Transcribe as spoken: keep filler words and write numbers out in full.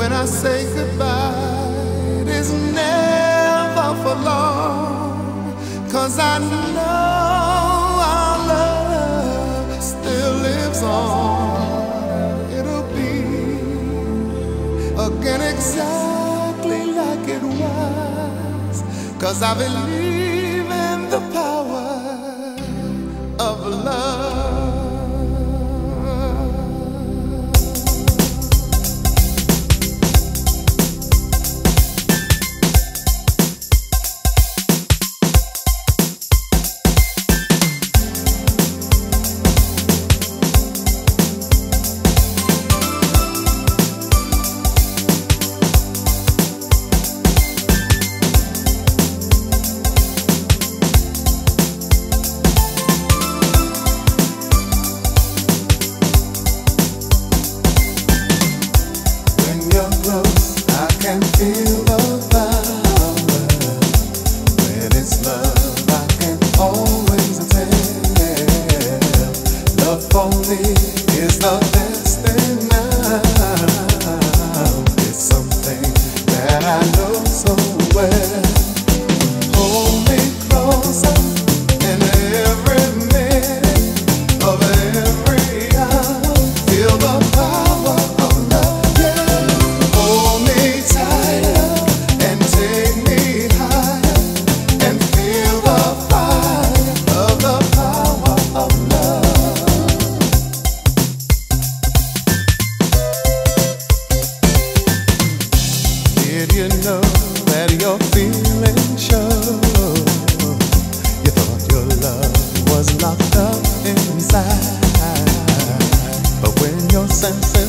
when I say goodbye, it is never for long, 'cause I know our love still lives on. It'll be again exactly like it was, 'cause I believe in the power of love. I can feel the power. When it's love, I can always tell. Love for me is the best thing now. It's something that I know so well. Hold me closer in every minute of every hour. Feel the power of love. You know that your feelings show. You thought your love was locked up inside, but when your senses